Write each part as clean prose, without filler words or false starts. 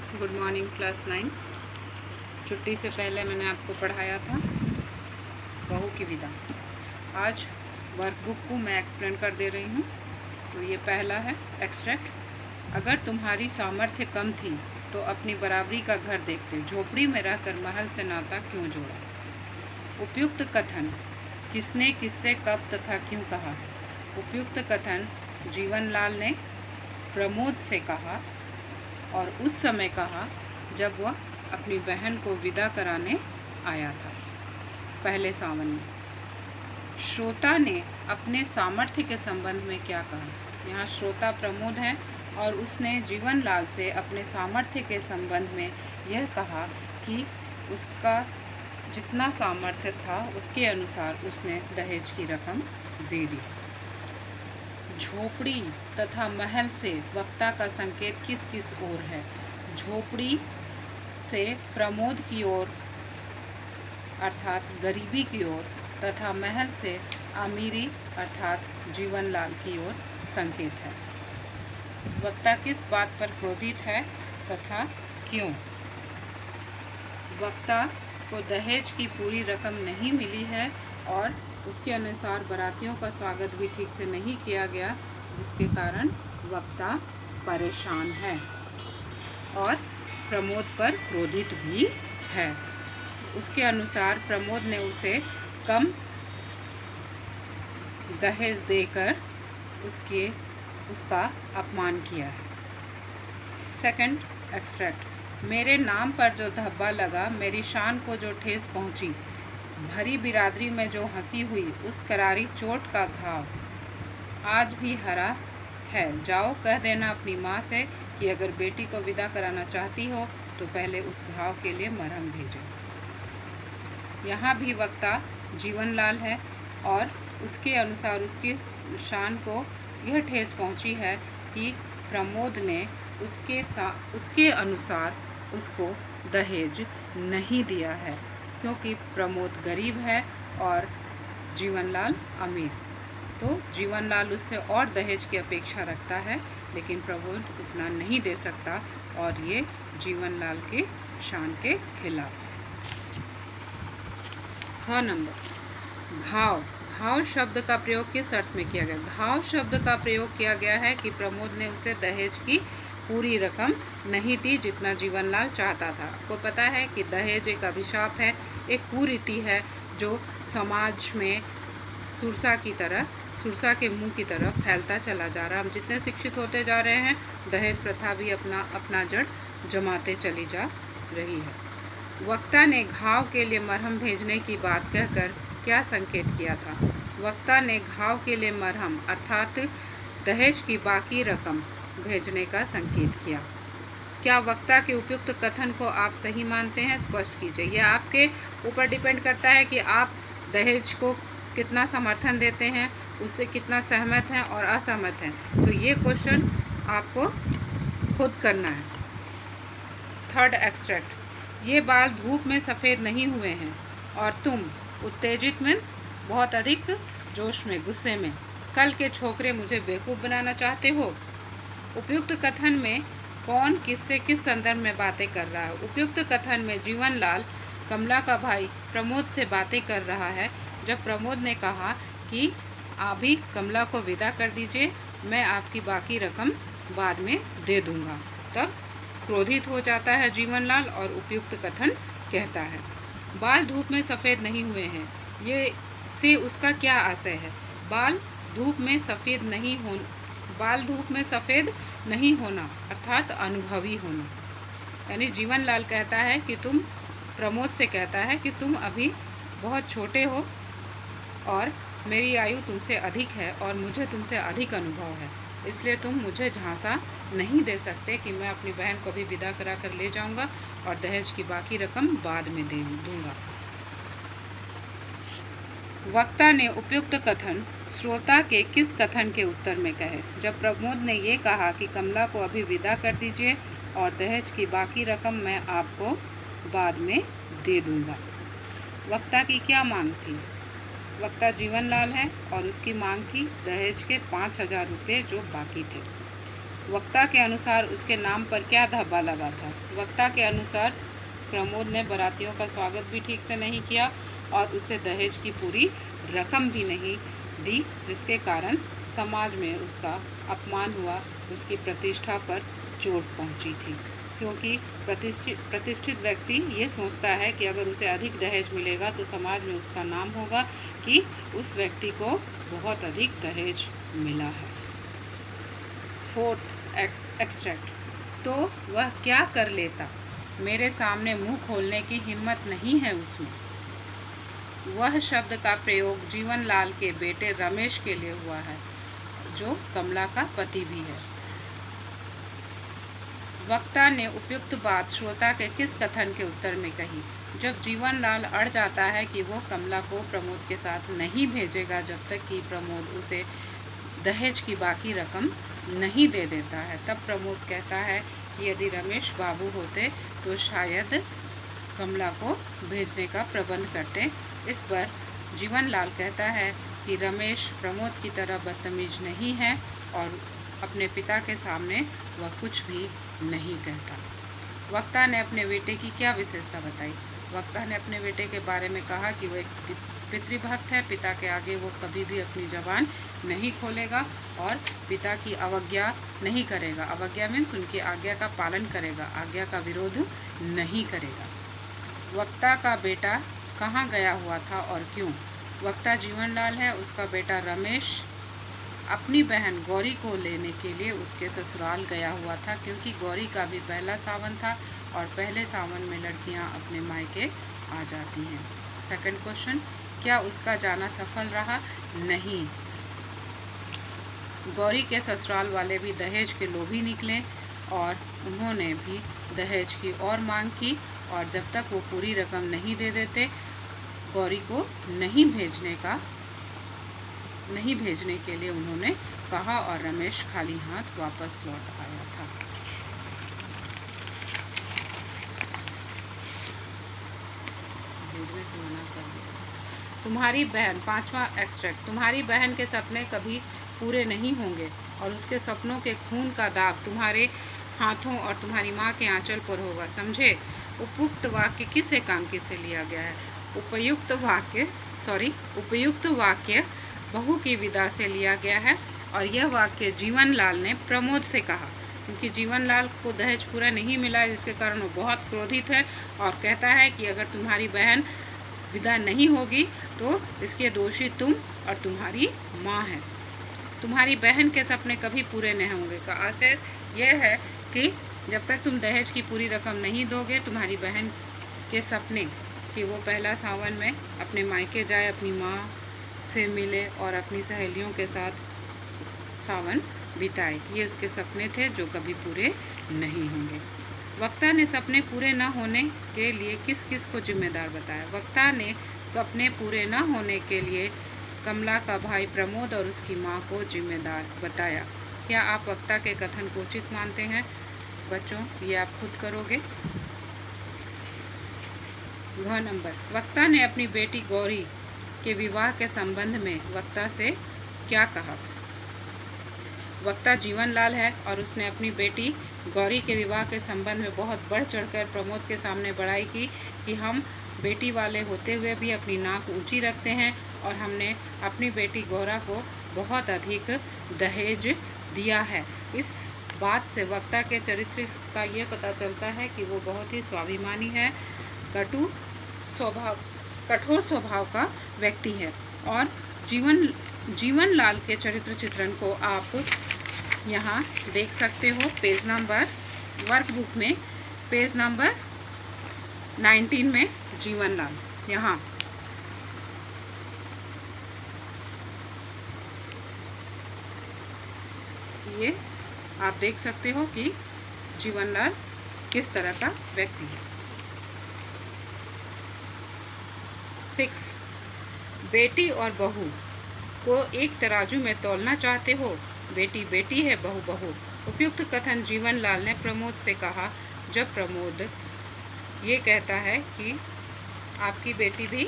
Good morning class 9। छुट्टी से पहले मैंने आपको पढ़ाया था बहू की विदा। आज वर्कबुक को मैं एक्सप्लेन कर दे रही हूँ। तो ये पहला है एक्सट्रैक्ट। अगर तुम्हारी सामर्थ्य कम थी तो अपनी बराबरी का घर देखते, झोपड़ी में रहकर महल से नाता क्यों जोड़ा। उपयुक्त कथन किसने किससे कब तथा क्यों कहा। उपयुक्त कथन जीवनलाल ने प्रमोद से कहा और उस समय कहा जब वह अपनी बहन को विदा कराने आया था पहले सावन में। श्रोता ने अपने सामर्थ्य के संबंध में क्या कहा। यहाँ श्रोता प्रमोद है और उसने जीवनलाल से अपने सामर्थ्य के संबंध में यह कहा कि उसका जितना सामर्थ्य था उसके अनुसार उसने दहेज की रकम दे दी। झोपड़ी तथा महल से वक्ता का संकेत किस किस ओर है। झोपड़ी से प्रमोद की ओर अर्थात गरीबी की ओर तथा महल से अमीरी अर्थात जीवनलाल की ओर संकेत है। वक्ता किस बात पर क्रोधित है तथा क्यों। वक्ता को दहेज की पूरी रकम नहीं मिली है और उसके अनुसार बारातियों का स्वागत भी ठीक से नहीं किया गया, जिसके कारण वक्ता परेशान है और प्रमोद पर क्रोधित भी है। उसके अनुसार प्रमोद ने उसे कम दहेज देकर उसका अपमान किया है। Second extract. मेरे नाम पर जो धब्बा लगा, मेरी शान को जो ठेस पहुंची, भरी बिरादरी में जो हंसी हुई, उस करारी चोट का घाव आज भी हरा है। जाओ कह देना अपनी माँ से कि अगर बेटी को विदा कराना चाहती हो तो पहले उस घाव के लिए मरहम भेजो। यहाँ भी वक्ता जीवनलाल है और उसके अनुसार उसकी शान को यह ठेस पहुँची है कि प्रमोद ने उसके अनुसार उसको दहेज नहीं दिया है, क्योंकि प्रमोद गरीब है और जीवनलाल अमीर। तो जीवनलाल उससे और दहेज की अपेक्षा रखता है, लेकिन प्रमोद उतना नहीं दे सकता और ये जीवनलाल के शान के खिलाफ है। ख नंबर घाव। घाव शब्द का प्रयोग किस अर्थ में किया गया। घाव शब्द का प्रयोग किया गया है कि प्रमोद ने उसे दहेज की पूरी रकम नहीं दी जितना जीवनलाल चाहता था। आपको पता है कि दहेज एक अभिशाप है, एक कुरीति है जो समाज में सुरसा के मुंह की तरफ फैलता चला जा रहा है। हम जितने शिक्षित होते जा रहे हैं, दहेज प्रथा भी अपना जड़ जमाते चली जा रही है। वक्ता ने घाव के लिए मरहम भेजने की बात कहकर क्या संकेत किया था। वक्ता ने घाव के लिए मरहम अर्थात दहेज की बाकी रकम भेजने का संकेत किया। क्या वक्ता के उपयुक्त कथन को आप सही मानते हैं, स्पष्ट कीजिए। यह आपके ऊपर डिपेंड करता है कि आप दहेज को कितना समर्थन देते हैं, उससे कितना सहमत हैं और असहमत हैं। तो ये क्वेश्चन आपको खुद करना है। Third extract. ये बाल धूप में सफ़ेद नहीं हुए हैं और तुम उत्तेजित मीन्स बहुत अधिक जोश में, गुस्से में, कल के छोकरे मुझे बेवकूफ़ बनाना चाहते हो। उपयुक्त कथन में कौन किससे किस संदर्भ में बातें कर रहा है। उपयुक्त कथन में जीवनलाल कमला का भाई प्रमोद से बातें कर रहा है जब प्रमोद ने कहा कि अभी कमला को विदा कर दीजिए, मैं आपकी बाकी रकम बाद में दे दूंगा। तब क्रोधित हो जाता है जीवनलाल और उपयुक्त कथन कहता है। बाल धूप में सफ़ेद नहीं हुए हैं, ये से उसका क्या आशय है। बाल धूप में सफ़ेद नहीं होना अर्थात अनुभवी होना। यानी जीवनलाल कहता है कि प्रमोद से कहता है कि तुम अभी बहुत छोटे हो और मेरी आयु तुमसे अधिक है और मुझे तुमसे अधिक अनुभव है, इसलिए तुम मुझे झांसा नहीं दे सकते कि मैं अपनी बहन को भी विदा करा कर ले जाऊंगा और दहेज की बाकी रकम बाद में दे दूंगा। वक्ता ने उपयुक्त कथन श्रोता के किस कथन के उत्तर में कहे। जब प्रमोद ने ये कहा कि कमला को अभी विदा कर दीजिए और दहेज की बाकी रकम मैं आपको बाद में दे दूंगा। वक्ता की क्या मांग थी। वक्ता जीवनलाल है और उसकी मांग थी दहेज के 5,000 रुपये जो बाकी थे। वक्ता के अनुसार उसके नाम पर क्या धब्बा लगा था? वक्ता के अनुसार प्रमोद ने बारातियों का स्वागत भी ठीक से नहीं किया और उसे दहेज की पूरी रकम भी नहीं दी, जिसके कारण समाज में उसका अपमान हुआ, उसकी प्रतिष्ठा पर चोट पहुंची थी। क्योंकि प्रतिष्ठित व्यक्ति ये सोचता है कि अगर उसे अधिक दहेज मिलेगा तो समाज में उसका नाम होगा कि उस व्यक्ति को बहुत अधिक दहेज मिला है। 4th एक्सट्रैक्ट, तो वह क्या कर लेता? मेरे सामने मुंह खोलने की हिम्मत नहीं है उसमें। वह शब्द का प्रयोग जीवनलाल के बेटे रमेश के लिए हुआ है, जो कमला का पति भी है। वक्ता ने उपयुक्त बात श्रोता के किस कथन के उत्तर में कही? जब जीवनलाल अड़ जाता है कि वो कमला को प्रमोद के साथ नहीं भेजेगा जब तक कि प्रमोद उसे दहेज की बाकी रकम नहीं दे देता है, तब प्रमोद कहता है कि यदि रमेश बाबू होते तो शायद कमला को भेजने का प्रबंध करते। इस पर जीवनलाल कहता है कि रमेश प्रमोद की तरह बदतमीज नहीं है और अपने पिता के सामने वह कुछ भी नहीं कहता। वक्ता ने अपने बेटे की क्या विशेषता बताई? वक्ता ने अपने बेटे के बारे में कहा कि वह एक पितृभक्त है, पिता के आगे वो कभी भी अपनी ज़बान नहीं खोलेगा और पिता की अवज्ञा नहीं करेगा। अवज्ञा मीन्स उनकी आज्ञा का पालन करेगा, आज्ञा का विरोध नहीं करेगा। वक्ता का बेटा कहाँ गया हुआ था और क्यों? वक्ता जीवनलाल है, उसका बेटा रमेश अपनी बहन गौरी को लेने के लिए उसके ससुराल गया हुआ था, क्योंकि गौरी का भी पहला सावन था और पहले सावन में लड़कियां अपने मायके आ जाती हैं। सेकंड क्वेश्चन, क्या उसका जाना सफल रहा? नहीं। गौरी के ससुराल वाले भी दहेज के लोभी निकले और उन्होंने भी दहेज की और मांग की, और जब तक वो पूरी रकम नहीं दे देते गौरी को नहीं भेजने के लिए उन्होंने कहा, और रमेश खाली हाथ वापस लौट आया था। भेजने से मना कर दिया था। तुम्हारी बहन, 5वां एक्सट्रैक्ट, तुम्हारी बहन के सपने कभी पूरे नहीं होंगे और उसके सपनों के खून का दाग तुम्हारे हाथों और तुम्हारी माँ के आंचल पर होगा, समझे? उपयुक्त वाक्य किस एकांकी से लिया गया है? उपयुक्त वाक्य बहू की विदा से लिया गया है और यह वाक्य जीवनलाल ने प्रमोद से कहा, क्योंकि जीवनलाल को दहेज पूरा नहीं मिला है, जिसके कारण वो बहुत क्रोधित है और कहता है कि अगर तुम्हारी बहन विदा नहीं होगी तो इसके दोषी तुम और तुम्हारी माँ है। तुम्हारी बहन के सपने कभी पूरे नहीं होंगे का आशय यह है कि जब तक तुम दहेज की पूरी रकम नहीं दोगे, तुम्हारी बहन के सपने कि वो पहला सावन में अपने मायके जाए, अपनी माँ से मिले और अपनी सहेलियों के साथ सावन बिताए, ये उसके सपने थे जो कभी पूरे नहीं होंगे। वक्ता ने सपने पूरे न होने के लिए किस किस को जिम्मेदार बताया? वक्ता ने सपने पूरे न होने के लिए कमला का भाई प्रमोद और उसकी माँ को जिम्मेदार बताया। क्या आप वक्ता के कथन को उचित मानते हैं? बच्चों, ये आप खुद करोगे। घ नंबर, वक्ता ने अपनी बेटी गौरी के विवाह के संबंध में वक्ता से क्या कहा? वक्ता जीवनलाल है और उसने अपनी बेटी गौरी के विवाह के संबंध में बहुत बढ़ चढ़कर प्रमोद के सामने बड़ाई की कि हम बेटी वाले होते हुए भी अपनी नाक ऊंची रखते हैं और हमने अपनी बेटी गौरा को बहुत अधिक दहेज दिया है। इस बात से वक्ता के चरित्र का ये पता चलता है कि वो बहुत ही स्वाभिमानी है, कठोर स्वभाव का व्यक्ति है। और जीवनलाल के चरित्र चित्रण को आप यहाँ देख सकते हो पेज नंबर, वर्कबुक में पेज नंबर 19 में जीवनलाल यहाँ ये आप देख सकते हो कि जीवनलाल किस तरह का व्यक्ति है। 6. बेटी और बहू को एक तराजू में तौलना चाहते हो? बेटी बेटी है, बहू बहू। उपयुक्त कथन जीवनलाल ने प्रमोद से कहा जब प्रमोद ये कहता है कि आपकी बेटी भी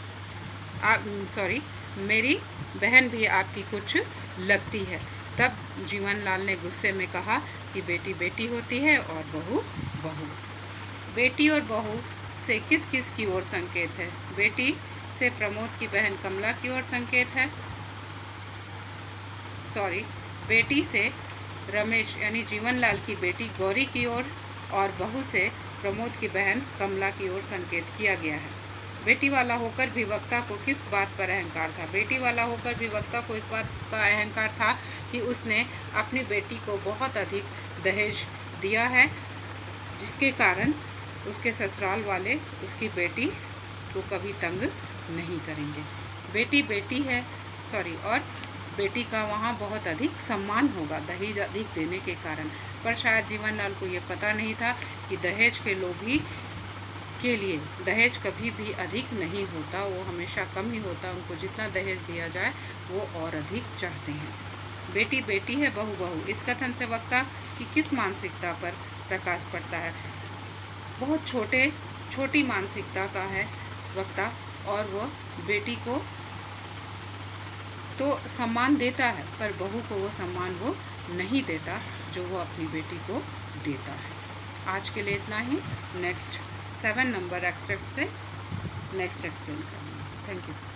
मेरी बहन भी आपकी कुछ लगती है। तब जीवनलाल ने गुस्से में कहा कि बेटी बेटी होती है और बहू बहू। बेटी और बहू से किस किस की ओर संकेत है? बेटी से प्रमोद की बहन कमला की ओर संकेत है। बेटी से रमेश यानी जीवनलाल की बेटी गौरी की ओर और बहू से प्रमोद की बहन कमला की ओर संकेत किया गया है। बेटी वाला होकर भी वक्ता को किस बात पर अहंकार था? बेटी वाला होकर भी वक्ता को इस बात का अहंकार था कि उसने अपनी बेटी को बहुत अधिक दहेज दिया है, जिसके कारण उसके ससुराल वाले उसकी बेटी को कभी तंग नहीं करेंगे। बेटी बेटी है और बेटी का वहाँ बहुत अधिक सम्मान होगा दहेज अधिक देने के कारण। पर शायद जीवनलाल को ये पता नहीं था कि दहेज के लोभी के लिए दहेज कभी भी अधिक नहीं होता, वो हमेशा कम ही होता। उनको जितना दहेज दिया जाए वो और अधिक चाहते हैं। बेटी बेटी है बहू बहू, इस कथन से वक्ता की किस मानसिकता पर प्रकाश पड़ता है? बहुत छोटी मानसिकता का है वक्ता, और वो बेटी को तो सम्मान देता है पर बहू को वो सम्मान वो नहीं देता जो वो अपनी बेटी को देता है। आज के लिए इतना ही। नेक्स्ट 7 नंबर एक्सट्रैक्ट से नेक्स्ट एक्सप्लेन करूँगी। Thank you.